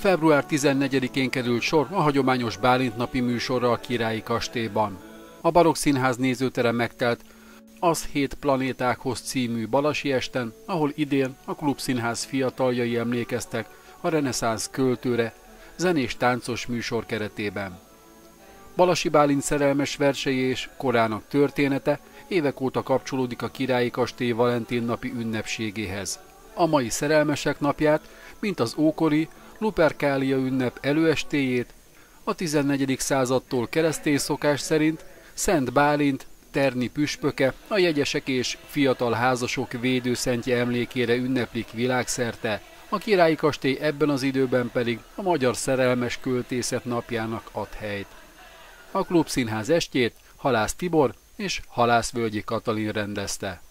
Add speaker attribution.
Speaker 1: Február 14-én került sor a hagyományos Bálint napi műsorra a Királyi Kastélyban. A Barokk Színház nézőtere megtelt Az 7 planétákhoz című balasi esten, ahol idén a Klubszínház fiataljai emlékeztek a reneszánsz költőre zenés-táncos műsor keretében. Balasi Bálint szerelmes versei és korának története évek óta kapcsolódik a Királyi Kastély Valentin napi ünnepségéhez. A mai szerelmesek napját, mint az ókori Luperkália ünnep előestéjét, a 14. századtól keresztény szokás szerint Szent Bálint, Terni püspöke, a jegyesek és fiatal házasok védőszentje emlékére ünneplik világszerte, a Királyi Kastély ebben az időben pedig a magyar szerelmes költészet napjának ad helyt. A Klubszínház estjét Halász Tibor és Halászvölgyi Katalin rendezte.